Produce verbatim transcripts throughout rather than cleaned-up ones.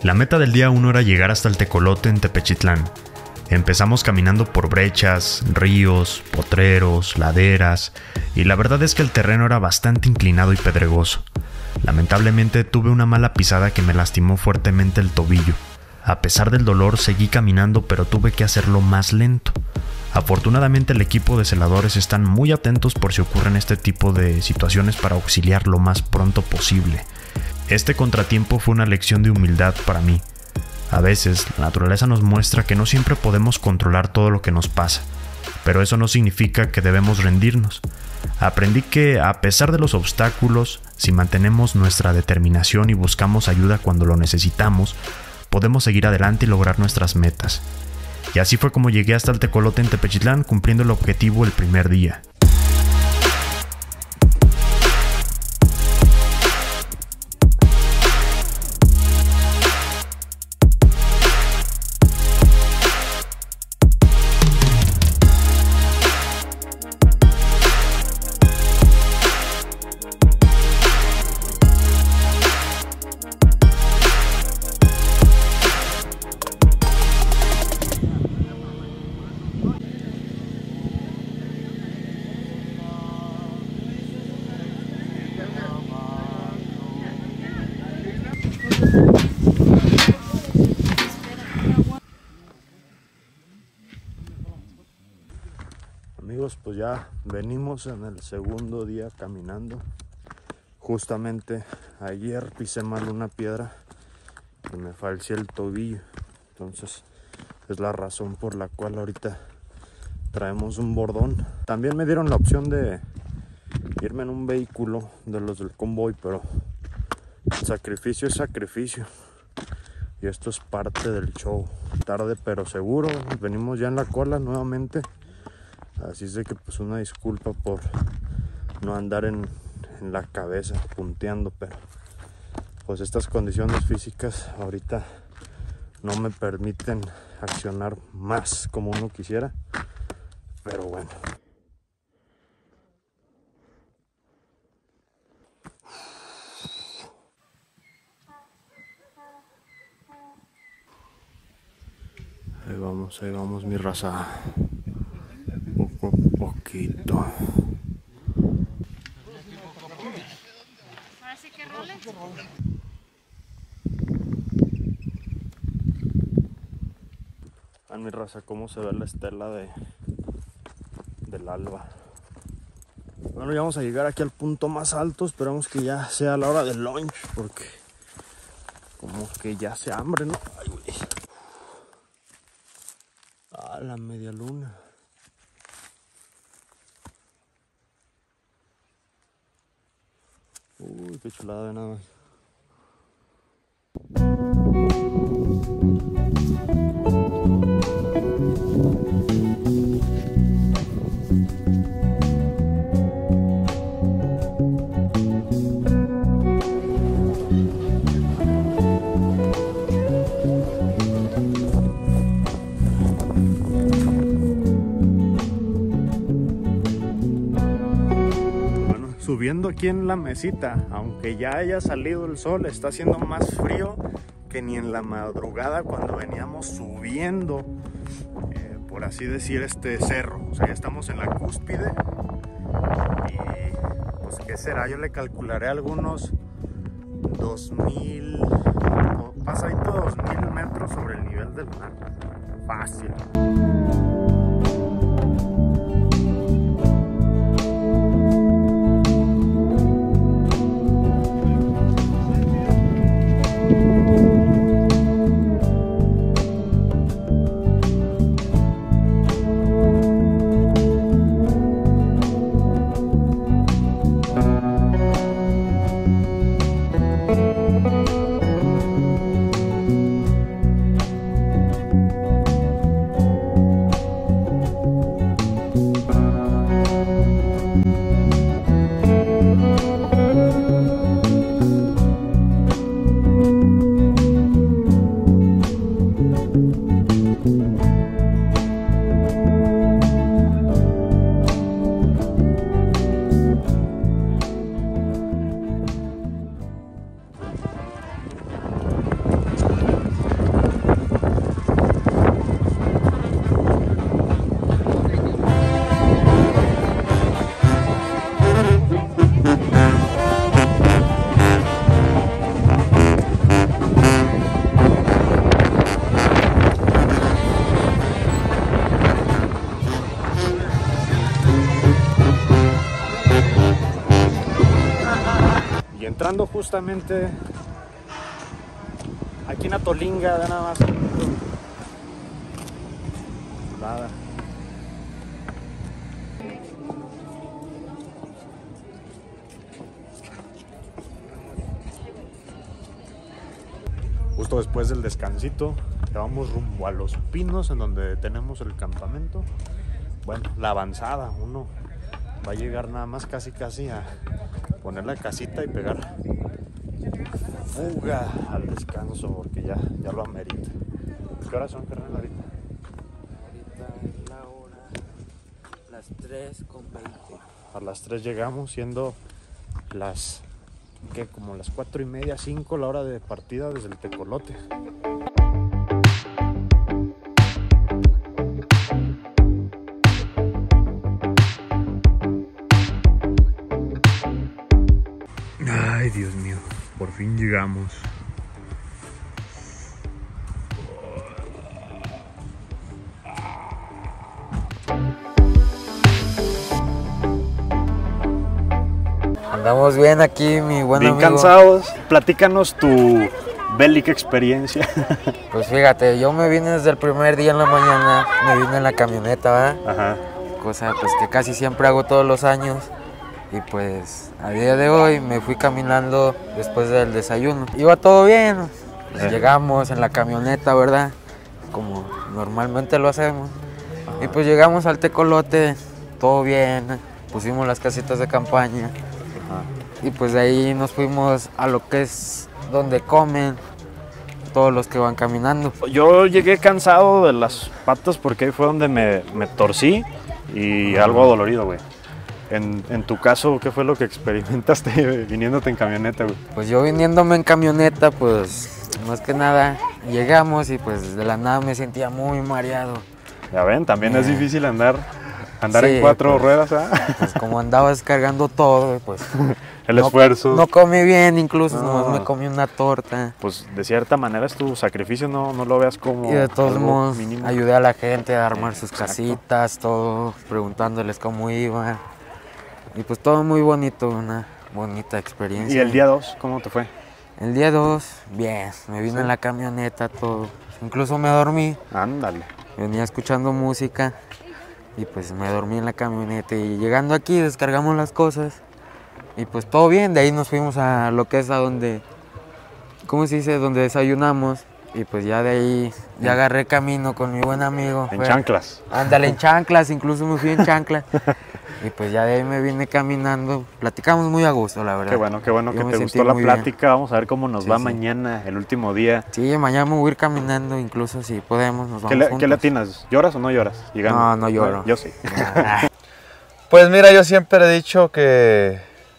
La meta del día uno era llegar hasta el Tecolote en Tepechitlán. Empezamos caminando por brechas, ríos, potreros, laderas, y la verdad es que el terreno era bastante inclinado y pedregoso. Lamentablemente tuve una mala pisada que me lastimó fuertemente el tobillo. A pesar del dolor seguí caminando, pero tuve que hacerlo más lento. Afortunadamente el equipo de celadores están muy atentos por si ocurren este tipo de situaciones para auxiliar lo más pronto posible. Este contratiempo fue una lección de humildad para mí. A veces, la naturaleza nos muestra que no siempre podemos controlar todo lo que nos pasa, pero eso no significa que debemos rendirnos. Aprendí que, a pesar de los obstáculos, si mantenemos nuestra determinación y buscamos ayuda cuando lo necesitamos, podemos seguir adelante y lograr nuestras metas. Y así fue como llegué hasta el Tecolote en Tepechitlán, cumpliendo el objetivo el primer día. Amigos, pues ya venimos en el segundo día caminando. Justamente ayer pisé mal una piedra y me falcié el tobillo. Entonces es la razón por la cual ahorita traemos un bordón. También me dieron la opción de irme en un vehículo de los del convoy, pero el sacrificio es sacrificio. Y esto es parte del show. Tarde pero seguro, venimos ya en la cola nuevamente. Así es de que pues una disculpa por no andar en, en la cabeza punteando, pero pues estas condiciones físicas ahorita no me permiten accionar más como uno quisiera, pero bueno. Ahí vamos, ahí vamos mi raza. Poco a poquito. Ahora sí que role. A mi raza, cómo se ve la estela de del alba. Bueno, ya vamos a llegar aquí al punto más alto. Esperamos que ya sea la hora del lunch, porque como que ya se hambre, ¿no? Ay, güey. Ah, la media luna. Uy, qué chulada de nada más. Subiendo aquí en la mesita, aunque ya haya salido el sol, está haciendo más frío que ni en la madrugada cuando veníamos subiendo, eh, por así decir, este cerro. O sea, ya estamos en la cúspide y pues qué será, yo le calcularé algunos dos mil, pasadito dos mil metros sobre el nivel del mar. Fácil. Ando justamente aquí en Atolinga, de nada más. Nada. Justo después del descansito, vamos rumbo a Los Pinos, en donde tenemos el campamento. Bueno, la avanzada, uno va a llegar nada más casi casi a poner la casita y pegar fuga al descanso, porque ya, ya lo amerita. ¿Qué horas son, carnal, ahorita? Ahorita es la hora, las tres con veinte. A las tres llegamos, siendo las, ¿qué? Como las cuatro y media, cinco, la hora de partida desde el Tecolote. Ay, Dios mío, por fin llegamos. Andamos bien aquí, mi buen Bien amigo. cansados. Platícanos tu bélica experiencia. Pues fíjate, yo me vine desde el primer día en la mañana, me vine en la camioneta, ¿verdad? Ajá. Cosa pues que casi siempre hago todos los años. Y pues a día de hoy me fui caminando después del desayuno. Iba todo bien, pues, Eh. llegamos en la camioneta, ¿verdad? Como normalmente lo hacemos. Y pues llegamos al Tecolote, todo bien, pusimos las casitas de campaña. Ajá. Y pues de ahí nos fuimos a lo que es donde comen todos los que van caminando. Yo llegué cansado de las patas porque ahí fue donde me, me torcí y algo dolorido, güey. En, en tu caso, ¿qué fue lo que experimentaste viniéndote en camioneta, güey? Pues yo viniéndome en camioneta, pues más que nada llegamos y pues de la nada me sentía muy mareado. Ya ven, también Eh. es difícil andar, andar Sí, en cuatro pues, ruedas, ¿ah? Pues como andaba descargando todo, pues El no, esfuerzo. no comí bien, incluso No. nomás me comí una torta. Pues de cierta manera es tu sacrificio, no, no lo veas como Y de todos algo modos mínimo. ayudé a la gente a armar sus Exacto. casitas, todo, preguntándoles cómo iba. Y pues todo muy bonito, una bonita experiencia. ¿Y el día dos, cómo te fue? El día dos, bien, me vine Sí. en la camioneta, todo. Incluso me dormí, Ándale. venía escuchando música y pues me dormí en la camioneta. Y llegando aquí descargamos las cosas y pues todo bien. De ahí nos fuimos a lo que es a donde, ¿cómo se dice? Donde desayunamos. Y pues ya de ahí, ya agarré camino con mi buen amigo. En Fue- chanclas. Ándale, en chanclas, incluso me fui en chanclas. Y pues ya de ahí me vine caminando. Platicamos muy a gusto, la verdad. Qué bueno, qué bueno Yo que me te sentí gustó la muy bien. plática. Vamos a ver cómo nos Sí, va sí. mañana, el último día. Sí, mañana me voy a ir caminando, incluso si podemos, nos vamos ¿Qué le, juntos. ¿Qué le atinas? ¿Lloras o no lloras? Llegando. No, no lloro. Yo sí. Pues mira, yo siempre he dicho que,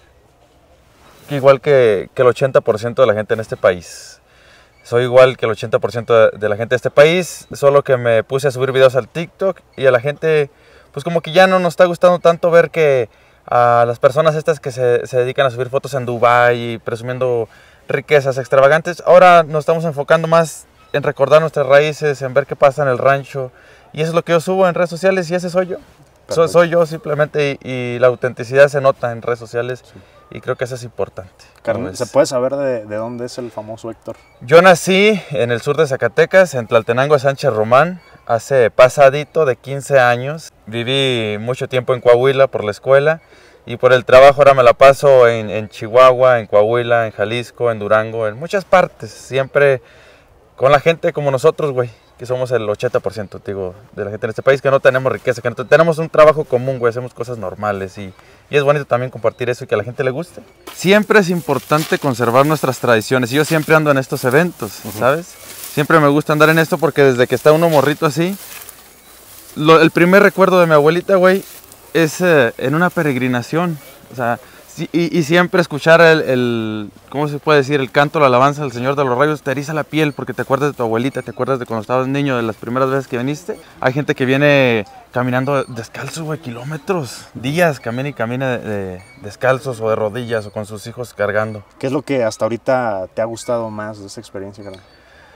que igual que, que el ochenta por ciento de la gente en este país, soy igual que el ochenta por ciento de, de la gente de este país, solo que me puse a subir videos al TikTok y a la gente, pues como que ya no nos está gustando tanto ver que a las personas estas que se, se dedican a subir fotos en Dubái presumiendo riquezas extravagantes, ahora nos estamos enfocando más en recordar nuestras raíces, en ver qué pasa en el rancho, y eso es lo que yo subo en redes sociales y ese soy yo. So- soy yo simplemente y, y la autenticidad se nota en redes sociales y creo que eso es importante. Carmen, ¿Cómo ¿se ves? puede saber de, de dónde es el famoso Héctor? Yo nací en el sur de Zacatecas, en Tlaltenango de Sánchez Román, hace pasadito de quince años. Viví mucho tiempo en Coahuila por la escuela y por el trabajo ahora me la paso en, en Chihuahua, en Coahuila, en Jalisco, en Durango, en muchas partes. Siempre con la gente como nosotros, güey, que somos el ochenta por ciento, digo, de la gente en este país, que no tenemos riqueza, que no te- tenemos un trabajo común, güey, hacemos cosas normales y, y es bonito también compartir eso y que a la gente le guste. Siempre es importante conservar nuestras tradiciones y yo siempre ando en estos eventos, ¿sabes? Siempre me gusta andar en esto porque desde que está uno morrito así, lo- el primer recuerdo de mi abuelita, güey, es eh, en una peregrinación, o sea, sí, y, y siempre escuchar el, el, ¿cómo se puede decir? El canto, la alabanza del Señor de los Rayos te eriza la piel porque te acuerdas de tu abuelita, te acuerdas de cuando estabas niño, de las primeras veces que viniste. Hay gente que viene caminando descalzo, güey, kilómetros, días, camina y camina de- de- descalzos o de rodillas o con sus hijos cargando. ¿Qué es lo que hasta ahorita te ha gustado más de esta experiencia, Carmen?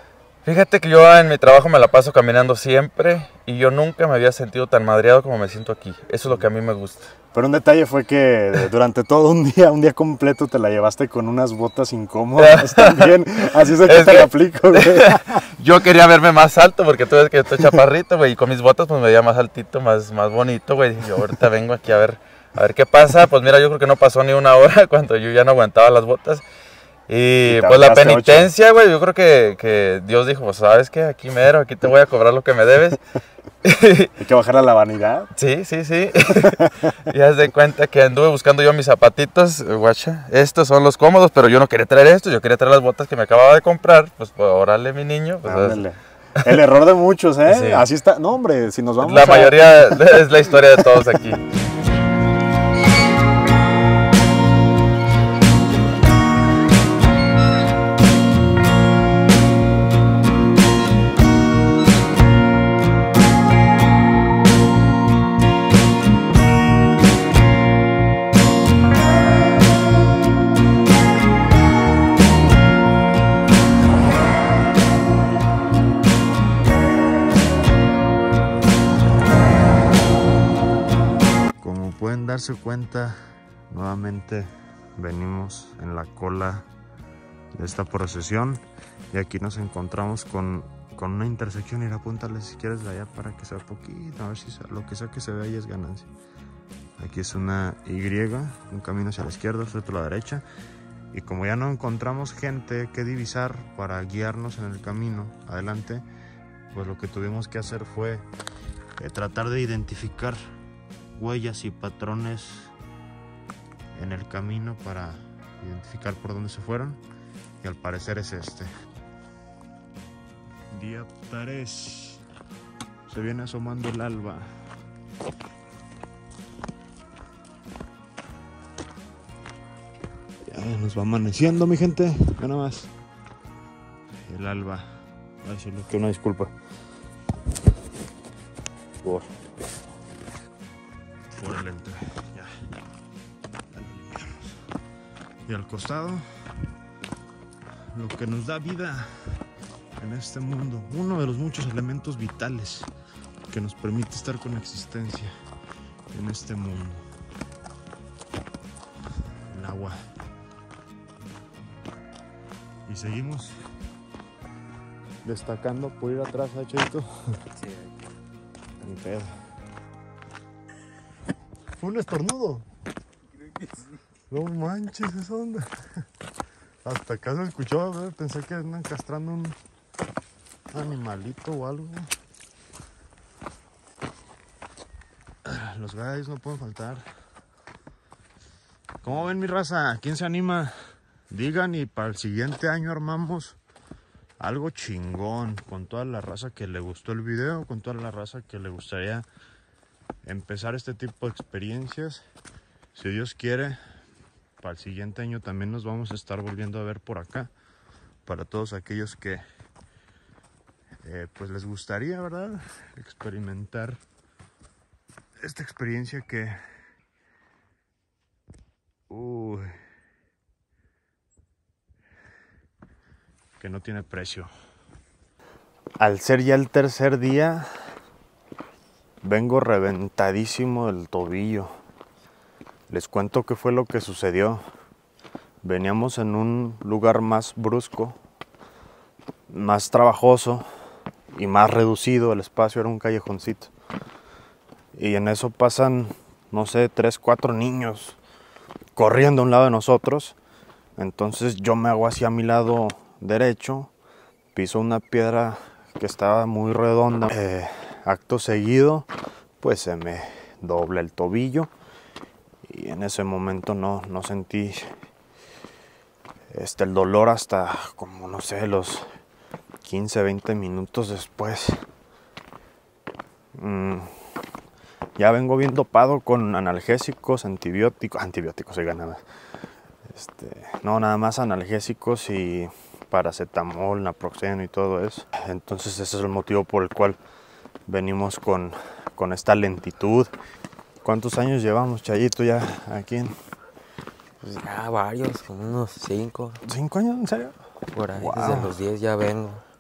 Fíjate que yo en mi trabajo me la paso caminando siempre y yo nunca me había sentido tan madreado como me siento aquí. Eso es lo que a mí me gusta. Pero un detalle fue que durante todo un día, un día completo, te la llevaste con unas botas incómodas también. Así es que te la aplico, güey. Yo quería verme más alto porque tú ves que estoy chaparrito, güey, y con mis botas pues me veía más altito, más, más bonito, güey. Yo ahorita vengo aquí a ver, a ver qué pasa. Pues mira, yo creo que no pasó ni una hora cuando yo ya no aguantaba las botas. Y, y pues la penitencia, güey, yo creo que, que Dios dijo, pues sabes qué, aquí mero, aquí te voy a cobrar lo que me debes. Hay que bajar a la vanidad. Sí, sí, sí. Y haz de cuenta que anduve buscando yo mis zapatitos, guacha, estos son los cómodos, pero yo no quería traer estos, yo quería traer las botas que me acababa de comprar, pues, pues órale mi niño. Pues, el error de muchos, ¿eh? Sí. Así está, no hombre, si nos vamos La a... mayoría es la historia de todos aquí. Darse cuenta, nuevamente venimos en la cola de esta procesión y aquí nos encontramos con, con una intersección. Ir apúntale si quieres de allá para que se vea poquito, a ver si lo que sea que se vea ahí es ganancia. Aquí es una Y, un camino hacia la izquierda, otro a la derecha, y como ya no encontramos gente que divisar para guiarnos en el camino adelante, pues lo que tuvimos que hacer fue eh, tratar de identificar huellas y patrones en el camino para identificar por dónde se fueron, y al parecer es este. Día tres, se viene asomando el alba. Ya nos va amaneciendo, mi gente, ya nada más el alba. Ay, solo que una disculpa por por el entre, ya, ya lo limpiamos. Y al costado, lo que nos da vida en este mundo, uno de los muchos elementos vitales que nos permite estar con existencia en este mundo, el agua. Y seguimos destacando por ir atrás, ¿eh, Cheito? Sí. Ni pedo. Fue un estornudo. Creo que sí. No manches, esa onda. Hasta acá se escuchó, ¿verdad? Pensé que andan castrando un animalito o algo. Los gallos no pueden faltar. ¿Cómo ven, mi raza? ¿Quién se anima? Digan, y para el siguiente año armamos algo chingón con toda la raza que le gustó el video, con toda la raza que le gustaría empezar este tipo de experiencias. Si Dios quiere, para el siguiente año también nos vamos a estar volviendo a ver por acá. Para todos aquellos que eh, pues les gustaría, ¿verdad?, experimentar esta experiencia que uy, que no tiene precio. Al ser ya el tercer día, vengo reventadísimo del tobillo. Les cuento qué fue lo que sucedió. Veníamos en un lugar más brusco, más trabajoso y más reducido. El espacio era un callejoncito. Y en eso pasan, no sé, tres, cuatro niños corriendo a un lado de nosotros. Entonces yo me hago hacia mi lado derecho, piso una piedra que estaba muy redonda. Eh, acto seguido, pues se me dobla el tobillo. Y en ese momento no, no sentí este, el dolor hasta como, no sé, los quince, veinte minutos después. Mm, ya vengo bien dopado con analgésicos, antibióticos, antibióticos, oiga, nada. Este, no, nada más analgésicos y paracetamol, naproxeno y todo eso. Entonces ese es el motivo por el cual venimos con, con esta lentitud. ¿Cuántos años llevamos, Chayito, ya aquí? En... Pues ya varios, unos cinco. ¿Cinco años? ¿En serio? Por ahí, Wow. desde los diez ya vengo.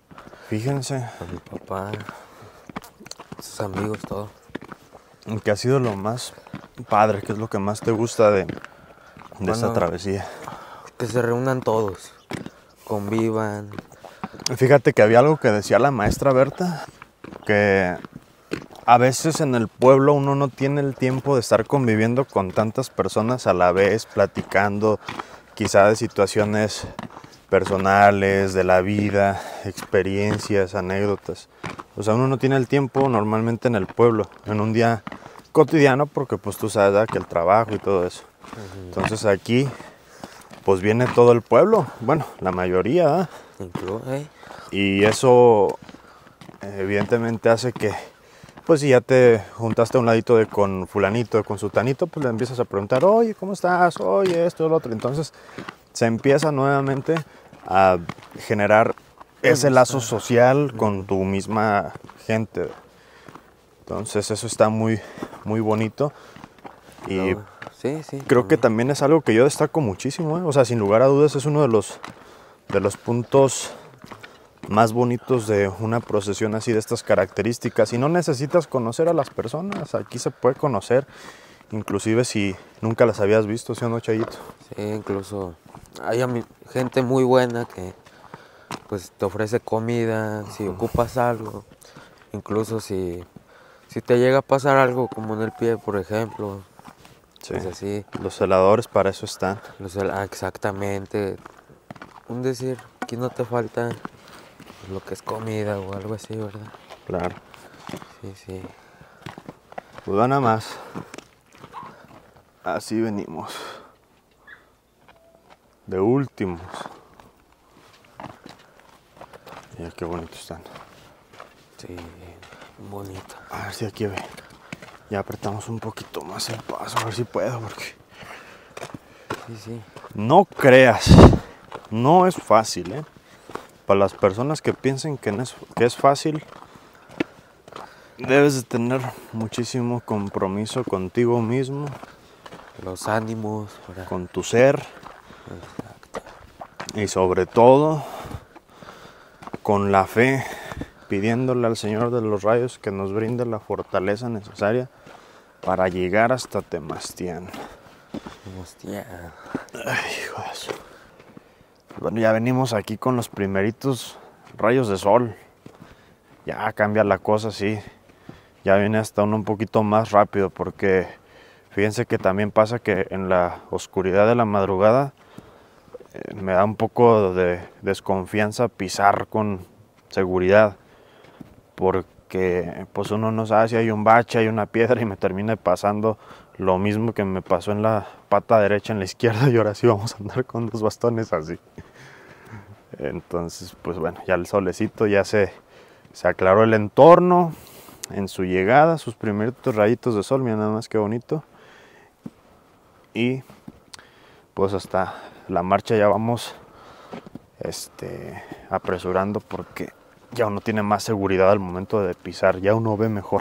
Fíjense. a mi papá, sus amigos, todo. ¿Qué ha sido lo más padre? ¿Qué es lo que más te gusta de, de Bueno, esta travesía? Que se reúnan todos, convivan. Fíjate que había algo que decía la maestra Berta, que a veces en el pueblo uno no tiene el tiempo de estar conviviendo con tantas personas a la vez, platicando quizá de situaciones personales, de la vida, experiencias, anécdotas. O sea, uno no tiene el tiempo normalmente en el pueblo, en un día cotidiano, porque pues tú sabes, ¿verdad?, que el trabajo y todo eso. Entonces aquí pues viene todo el pueblo, bueno, la mayoría, ¿verdad? Incluso, ¿eh? Y eso evidentemente hace que, pues si ya te juntaste a un ladito de con fulanito, con sutanito, pues le empiezas a preguntar, oye, ¿cómo estás? Oye, esto, lo otro. Entonces se empieza nuevamente a generar ese lazo social con tu misma gente. Entonces eso está muy, muy bonito. Y No, sí, sí. creo que también es algo que yo destaco muchísimo, ¿eh? O sea, sin lugar a dudas es uno de los, de los puntos más bonitos de una procesión así de estas características. Y no necesitas conocer a las personas, aquí se puede conocer, inclusive si nunca las habías visto, ¿sí o no, Chayito? Sí, incluso hay ami- gente muy buena que pues te ofrece comida, si ocupas algo, incluso si, si te llega a pasar algo como en el pie, por ejemplo, Sí. pues así, Los celadores para eso están. los- ah, exactamente, un decir, aquí no te falta lo que es comida o algo así, ¿verdad? Claro. Sí, sí. Pues va nada más. Así venimos. De últimos. Mira qué bonitos están. Sí, bonito. A ver si aquí ve. Ya apretamos un poquito más el paso, a ver si puedo, porque Sí, sí. no creas, no es fácil, ¿eh? Para las personas que piensen que, no es, que es fácil, debes de tener muchísimo compromiso contigo mismo, Los ánimos para... con tu ser Exacto. y sobre todo con la fe, pidiéndole al Señor de los Rayos que nos brinde la fortaleza necesaria para llegar hasta Temastián. Hostia. Ay, hijo de eso. Bueno, ya venimos aquí con los primeritos rayos de sol. Ya cambia la cosa, sí. Ya viene hasta uno un poquito más rápido porque fíjense que también pasa que en la oscuridad de la madrugada eh, me da un poco de desconfianza pisar con seguridad. Porque pues uno no sabe si hay un bache, hay una piedra y me termina pasando lo mismo que me pasó en la pata derecha, en la izquierda, y ahora sí vamos a andar con dos bastones así. Entonces, pues bueno, ya el solecito ya se, se aclaró el entorno en su llegada, sus primeritos rayitos de sol, mira nada más que bonito. Y pues hasta la marcha ya vamos este, apresurando porque ya uno tiene más seguridad al momento de pisar, ya uno ve mejor.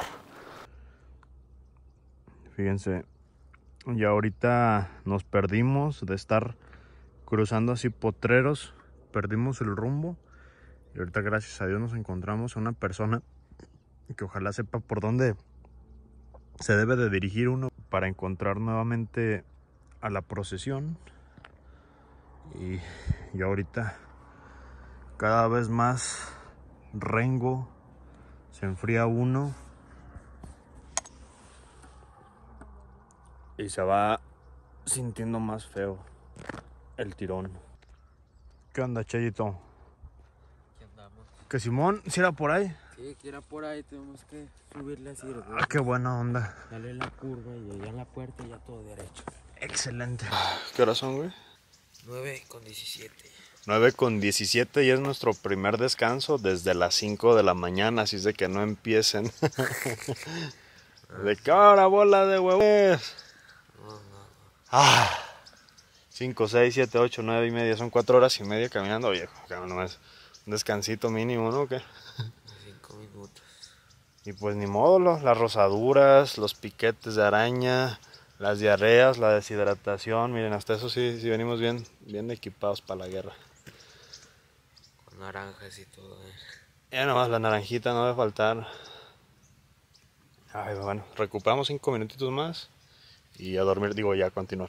Fíjense, ya ahorita nos perdimos de estar cruzando así potreros, perdimos el rumbo y ahorita gracias a Dios nos encontramos a una persona que ojalá sepa por dónde se debe de dirigir uno para encontrar nuevamente a la procesión. Y, y ahorita cada vez más rengo, se enfría uno y se va sintiendo más feo el tirón. ¿Qué onda, Chayito? Aquí andamos. ¿Que Simón si era por ahí? Sí, que era por ahí, tenemos que subirle así. Ah, qué buena onda. Dale la curva y allá en la puerta ya todo derecho. Excelente. ¿Qué hora son, güey? nueve con diecisiete. nueve con diecisiete y es nuestro primer descanso desde las cinco de la mañana, así es de que no empiecen. ¿De qué hora, bola de huevos? No, no. Ah, cinco, seis, siete, ocho, nueve y media, son cuatro horas y media caminando, viejo. Nomás un descansito mínimo, ¿no? ¿Qué? Cinco minutos. Y pues ni modo, lo- las rosaduras, los piquetes de araña, las diarreas, la deshidratación. Miren, hasta eso sí, sí venimos bien, bien equipados para la guerra. Con naranjas y todo, eh. Ya nomás la naranjita no debe faltar. Ay, bueno, recuperamos cinco minutitos más y a dormir, digo, ya a continuar.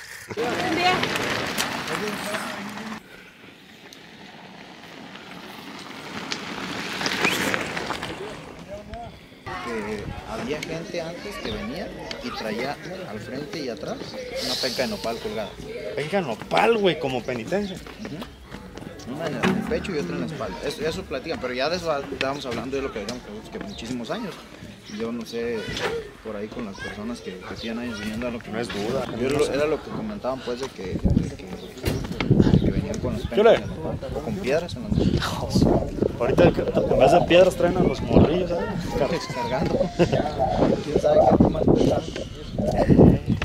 Que había gente antes que venía y traía al frente y atrás una penca de nopal colgada. Venga, nopal, güey, como penitencia. Uh-huh. Una en el pecho y otra en la espalda. Eso, eso platican, pero ya de eso estábamos hablando de lo que digamos que, que muchísimos años. Yo no sé, por ahí con las personas que, que tienen años viniendo a lo que No es duda. Yo lo, era lo que comentaban pues de que, de que, de que venían con las pencas de nopal, o con piedras en las manos. Ahorita en vez de piedras traen a los morrillos, ¿sabes? Cargando. ¿Quién sabe qué toman pesado?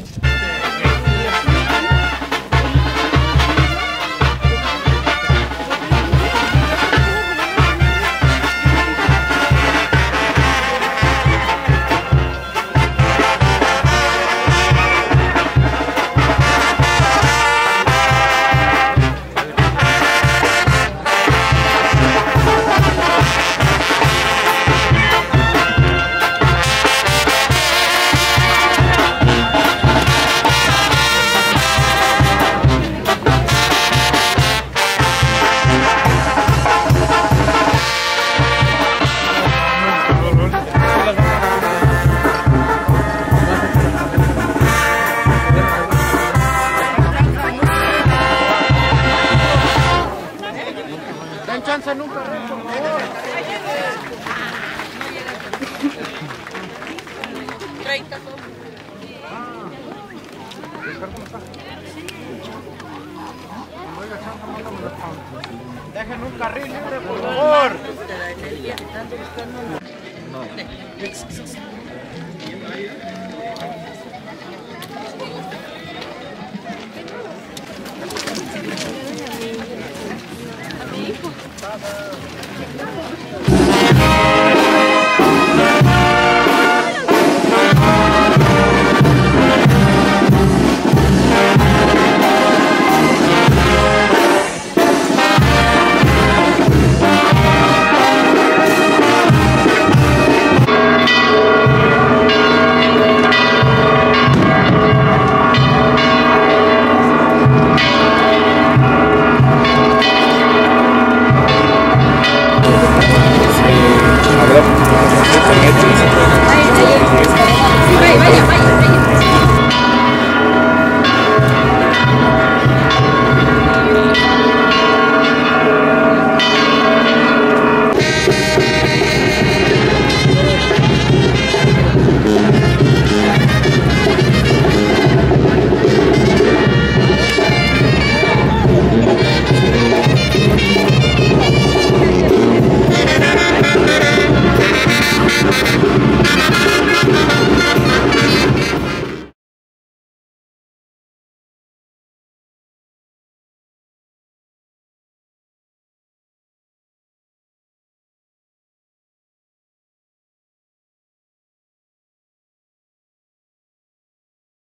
Dejen un carril libre, por favor. No.